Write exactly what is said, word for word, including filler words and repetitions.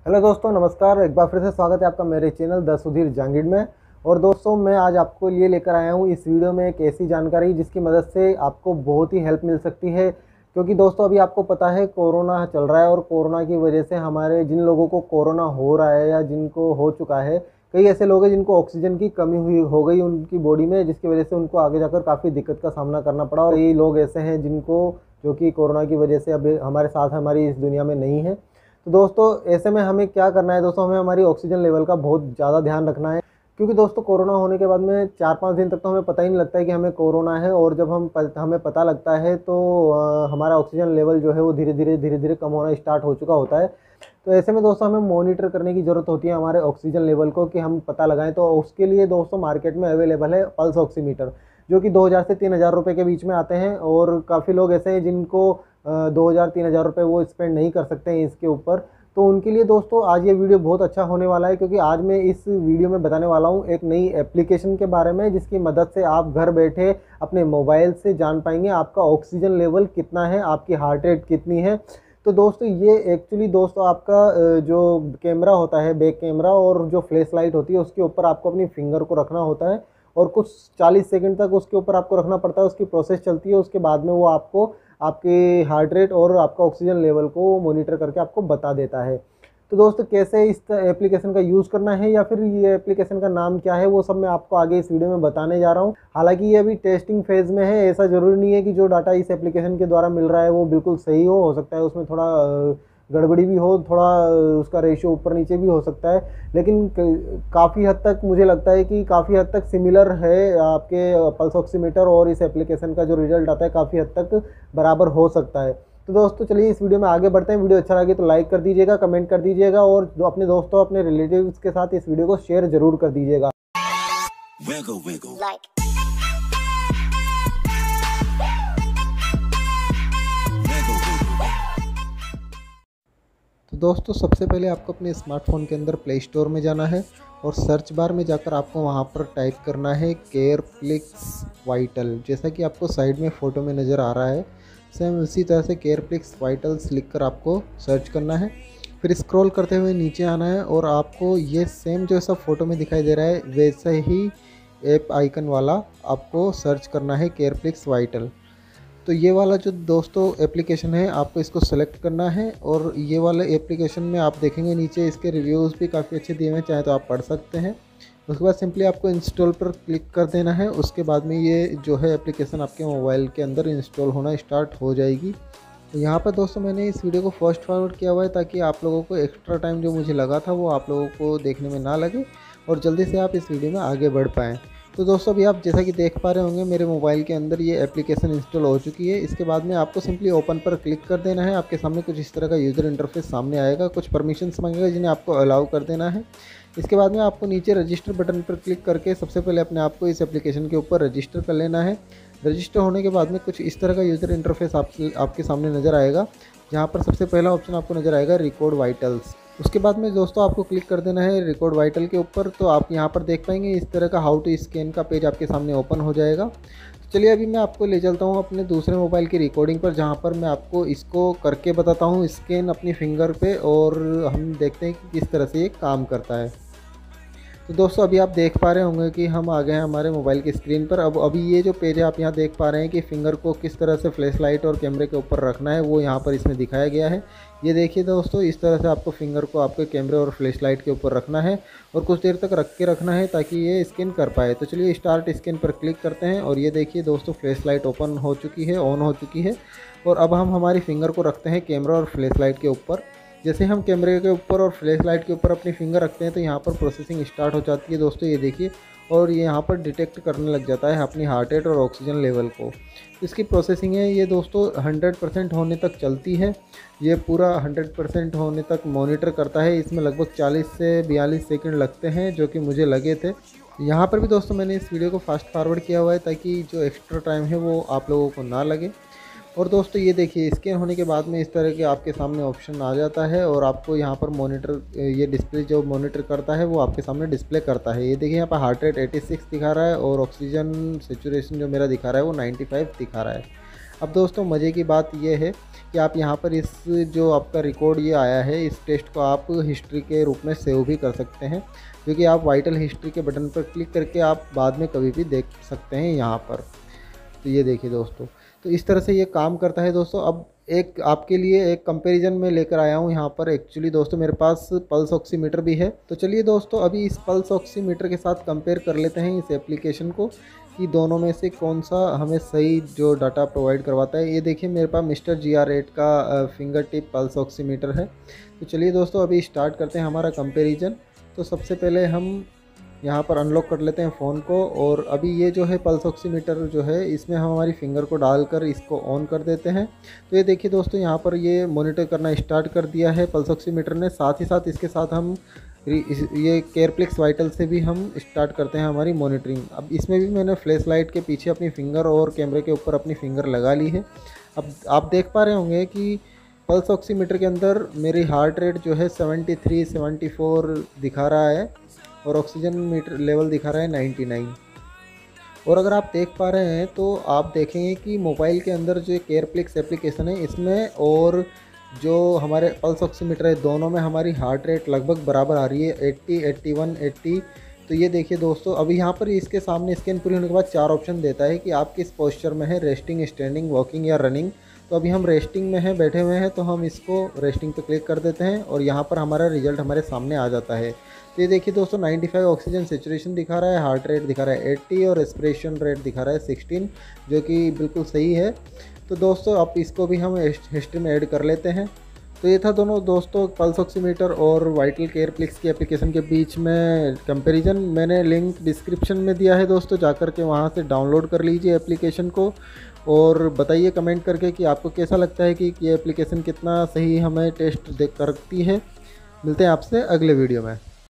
Hello दोस्तों, नमस्कार। एक बार फिर से स्वागत है आपका मेरे चैनल द सुधीर जांगीड़ में। और दोस्तों, मैं आज आपको लिए लेकर आया हूँ इस वीडियो में एक ऐसी जानकारी जिसकी मदद से आपको बहुत ही हेल्प मिल सकती है। क्योंकि दोस्तों, अभी आपको पता है कोरोना चल रहा है और कोरोना की वजह से हमारे जिन लोगों को कोरोना हो रहा है या जिनको हो चुका है, कई ऐसे लोग हैं जिनको ऑक्सीजन की कमी हुई हो गई उनकी बॉडी में, जिसकी वजह से उनको आगे जाकर काफ़ी दिक्कत का सामना करना पड़ा। और कई लोग ऐसे हैं जिनको जो कि कोरोना की वजह से अभी हमारे साथ हमारी इस दुनिया में नहीं है। तो दोस्तों, ऐसे में हमें क्या करना है दोस्तों, हमें हमारी ऑक्सीजन लेवल का बहुत ज़्यादा ध्यान रखना है। क्योंकि दोस्तों, कोरोना होने के बाद में चार पाँच दिन तक तो हमें पता ही नहीं लगता है कि हमें कोरोना है। और जब हम प, हमें पता लगता है तो आ, हमारा ऑक्सीजन लेवल जो है वो धीरे धीरे धीरे धीरे कम होना स्टार्ट हो चुका होता है। तो ऐसे में दोस्तों, हमें मॉनिटर करने की ज़रूरत होती है हमारे ऑक्सीजन लेवल को, कि हम पता लगाएं। तो उसके लिए दोस्तों मार्केट में अवेलेबल है पल्स ऑक्सीमीटर, जो कि दो हज़ार से तीन हज़ार रुपये के बीच में आते हैं। और काफ़ी लोग ऐसे हैं जिनको दो हज़ार तीन हज़ार रुपये वो स्पेंड नहीं कर सकते हैं इसके ऊपर। तो उनके लिए दोस्तों आज ये वीडियो बहुत अच्छा होने वाला है, क्योंकि आज मैं इस वीडियो में बताने वाला हूँ एक नई एप्लीकेशन के बारे में, जिसकी मदद से आप घर बैठे अपने मोबाइल से जान पाएंगे आपका ऑक्सीजन लेवल कितना है, आपकी हार्ट रेट कितनी है। तो दोस्तों, ये एक्चुअली दोस्तों आपका जो कैमरा होता है, बैक कैमरा, और जो फ्लैश लाइट होती है उसके ऊपर आपको अपनी फिंगर को रखना होता है। और कुछ चालीस सेकंड तक उसके ऊपर आपको रखना पड़ता है, उसकी प्रोसेस चलती है। उसके बाद में वो आपको आपके हार्ट रेट और आपका ऑक्सीजन लेवल को मॉनिटर करके आपको बता देता है। तो दोस्तों, कैसे इस एप्लीकेशन का यूज़ करना है या फिर ये एप्लीकेशन का नाम क्या है, वो सब मैं आपको आगे इस वीडियो में बताने जा रहा हूँ। हालांकि ये अभी टेस्टिंग फेज़ में है। ऐसा ज़रूरी नहीं है कि जो डाटा इस एप्लीकेशन के द्वारा मिल रहा है वो बिल्कुल सही हो हो सकता है उसमें थोड़ा गड़बड़ी भी हो, थोड़ा उसका रेशियो ऊपर नीचे भी हो सकता है। लेकिन काफ़ी हद तक मुझे लगता है कि काफ़ी हद तक सिमिलर है आपके पल्स ऑक्सीमीटर और इस एप्लीकेशन का जो रिजल्ट आता है, काफ़ी हद तक बराबर हो सकता है। तो दोस्तों, चलिए इस वीडियो में आगे बढ़ते हैं। वीडियो अच्छा लगे तो लाइक कर दीजिएगा, कमेंट कर दीजिएगा, और जो अपने दोस्तों अपने रिलेटिव्स के साथ इस वीडियो को शेयर ज़रूर कर दीजिएगा। wiggle, wiggle. Like. तो दोस्तों, सबसे पहले आपको अपने स्मार्टफोन के अंदर प्ले स्टोर में जाना है और सर्च बार में जाकर आपको वहां पर टाइप करना है केयरप्लिक्स वाइटल, जैसा कि आपको साइड में फ़ोटो में नज़र आ रहा है। सेम उसी तरह से केयरप्लिक्स वाइटल्स लिखकर आपको सर्च करना है। फिर स्क्रॉल करते हुए नीचे आना है और आपको ये सेम जो सब फ़ोटो में दिखाई दे रहा है वैसे ही ऐप आइकन वाला आपको सर्च करना है केयरप्लिक्स वाइटल। तो ये वाला जो दोस्तों एप्लीकेशन है आपको इसको सेलेक्ट करना है। और ये वाले एप्लीकेशन में आप देखेंगे नीचे इसके रिव्यूज़ भी काफ़ी अच्छे दिए हुए हैं, चाहे तो आप पढ़ सकते हैं। उसके बाद सिंपली आपको इंस्टॉल पर क्लिक कर देना है। उसके बाद में ये जो है एप्लीकेशन आपके मोबाइल के अंदर इंस्टॉल होना स्टार्ट हो जाएगी। तो यहाँ पर दोस्तों मैंने इस वीडियो को फर्स्ट फॉरवर्ड किया हुआ है, ताकि आप लोगों को एक्स्ट्रा टाइम जो मुझे लगा था वो आप लोगों को देखने में ना लगे और जल्दी से आप इस वीडियो में आगे बढ़ पाएँ। तो दोस्तों, अभी आप जैसा कि देख पा रहे होंगे मेरे मोबाइल के अंदर ये एप्लीकेशन इंस्टॉल हो चुकी है। इसके बाद में आपको सिंपली ओपन पर क्लिक कर देना है। आपके सामने कुछ इस तरह का यूज़र इंटरफेस सामने आएगा, कुछ परमिशंस मांगेगा जिन्हें आपको अलाउ कर देना है। इसके बाद में आपको नीचे रजिस्टर बटन पर क्लिक करके सबसे पहले अपने आप को इस एप्लीकेशन के ऊपर रजिस्टर कर लेना है। रजिस्टर होने के बाद में कुछ इस तरह का यूज़र इंटरफेस आप, आपके सामने नज़र आएगा, जहाँ पर सबसे पहला ऑप्शन आपको नज़र आएगा रिकॉर्ड वाइटल्स। उसके बाद में दोस्तों आपको क्लिक कर देना है रिकॉर्ड वाइटल के ऊपर। तो आप यहाँ पर देख पाएंगे इस तरह का हाउ टू स्कैन का पेज आपके सामने ओपन हो जाएगा। तो चलिए अभी मैं आपको ले चलता हूँ अपने दूसरे मोबाइल की रिकॉर्डिंग पर, जहाँ पर मैं आपको इसको करके बताता हूँ स्कैन अपनी फिंगर पे, और हम देखते हैं कि किस तरह से ये काम करता है। तो दोस्तों, अभी आप देख पा रहे होंगे कि हम आ गए हैं हमारे मोबाइल की स्क्रीन पर। अब अभी ये जो पेज है आप यहाँ देख पा रहे हैं कि फिंगर को किस तरह से फ्लैश लाइट और कैमरे के ऊपर रखना है, वो यहाँ पर इसमें दिखाया गया है। ये देखिए दोस्तों, इस तरह से आपको फिंगर को आपके कैमरे और फ्लैश लाइट के ऊपर रखना है और कुछ देर तक रख के रखना है ताकि ये स्कैन कर पाए। तो चलिए स्टार्ट स्कैन पर क्लिक करते हैं और ये देखिए दोस्तों फ्लैश लाइट ओपन हो चुकी है, ऑन हो चुकी है। और अब हम हमारी फिंगर को रखते हैं कैमरा और फ्लैश लाइट के ऊपर। जैसे हम कैमरे के ऊपर और फ्लैश लाइट के ऊपर अपनी फिंगर रखते हैं तो यहाँ पर प्रोसेसिंग स्टार्ट हो जाती है दोस्तों, ये देखिए। और ये यहाँ पर डिटेक्ट करने लग जाता है अपनी हार्ट रेट और ऑक्सीजन लेवल को। इसकी प्रोसेसिंग है ये दोस्तों हंड्रेड परसेंट होने तक चलती है। ये पूरा हंड्रेड परसेंट होने तक मॉनिटर करता है। इसमें लगभग चालीस से बयालीस सेकंड लगते हैं, जो कि मुझे लगे थे। यहाँ पर भी दोस्तों मैंने इस वीडियो को फास्ट फॉरवर्ड किया हुआ है ताकि जो एक्स्ट्रा टाइम है वो आप लोगों को ना लगे। और दोस्तों ये देखिए स्कैन होने के बाद में इस तरह के आपके सामने ऑप्शन आ जाता है और आपको यहाँ पर मॉनिटर ये डिस्प्ले जो मॉनिटर करता है वो आपके सामने डिस्प्ले करता है। ये देखिए यहाँ पर हार्ट रेट छियासी दिखा रहा है और ऑक्सीजन सेचुरेशन जो मेरा दिखा रहा है वो पचानवे दिखा रहा है। अब दोस्तों मज़े की बात यह है कि आप यहाँ पर इस जो आपका रिकॉर्ड ये आया है, इस टेस्ट को आप हिस्ट्री के रूप में सेव भी कर सकते हैं, क्योंकि आप वाइटल हिस्ट्री के बटन पर क्लिक करके आप बाद में कभी भी देख सकते हैं यहाँ पर। तो ये देखिए दोस्तों, तो इस तरह से ये काम करता है दोस्तों। अब एक आपके लिए एक कंपैरिजन में लेकर आया हूँ यहाँ पर। एक्चुअली दोस्तों मेरे पास पल्स ऑक्सीमीटर भी है, तो चलिए दोस्तों अभी इस पल्स ऑक्सीमीटर के साथ कंपेयर कर लेते हैं इस एप्लीकेशन को कि दोनों में से कौन सा हमें सही जो डाटा प्रोवाइड करवाता है। ये देखिए मेरे पास मिस्टर जी आर एट का फिंगर टिप पल्स ऑक्सीमीटर है। तो चलिए दोस्तों अभी स्टार्ट करते हैं हमारा कंपेरिजन। तो सबसे पहले हम यहाँ पर अनलॉक कर लेते हैं फ़ोन को, और अभी ये जो है पल्स ऑक्सीमीटर जो है इसमें हम हमारी फिंगर को डालकर इसको ऑन कर देते हैं। तो ये देखिए दोस्तों यहाँ पर ये मॉनिटर करना स्टार्ट कर दिया है पल्स ऑक्सीमीटर ने। साथ ही साथ इसके साथ हम ये केयरप्लिक्स वाइटल से भी हम स्टार्ट करते हैं हमारी मॉनिटरिंग। अब इसमें भी मैंने फ्लैश लाइट के पीछे अपनी फिंगर और कैमरे के ऊपर अपनी फिंगर लगा ली है। अब आप देख पा रहे होंगे कि पल्स ऑक्सीमीटर के अंदर मेरी हार्ट रेट जो है सेवेंटी थ्री सेवेंटी फोर दिखा रहा है, और ऑक्सीजन मीटर लेवल दिखा रहा है नाइन्टी नाइन। और अगर आप देख पा रहे हैं तो आप देखेंगे कि मोबाइल के अंदर जो केयरप्लिक्स एप्लीकेशन है इसमें और जो हमारे पल्स ऑक्सीमीटर है दोनों में हमारी हार्ट रेट लगभग बराबर आ रही है, एट्टी, एट्टी वन, एट्टी। तो ये देखिए दोस्तों अभी यहाँ पर इसके सामने स्कैन पूरी होने के बाद चार ऑप्शन देता है कि आप किस पोस्चर में है, रेस्टिंग, स्टैंडिंग, वॉकिंग या रनिंग। तो अभी हम रेस्टिंग में हैं, बैठे हुए हैं, तो हम इसको रेस्टिंग पे क्लिक कर देते हैं और यहाँ पर हमारा रिजल्ट हमारे सामने आ जाता है। तो ये देखिए दोस्तों नाइन्टी फाइव ऑक्सीजन सेचुरेशन दिखा रहा है, हार्ट रेट दिखा रहा है एट्टी और रेस्पिरेशन रेट दिखा रहा है सिक्सटीन, जो कि बिल्कुल सही है। तो दोस्तों अब इसको भी हम हिस्ट्री में ऐड कर लेते हैं। तो ये था दोनों दोस्तों पल्स ऑक्सीमीटर और वाइटल केयरप्लिक्स की एप्लीकेशन के बीच में कंपैरिजन। मैंने लिंक डिस्क्रिप्शन में दिया है दोस्तों, जाकर के वहाँ से डाउनलोड कर लीजिए एप्लीकेशन को, और बताइए कमेंट करके कि आपको कैसा लगता है कि ये एप्लीकेशन कितना सही हमें टेस्ट दे करती है। मिलते हैं आपसे अगले वीडियो में।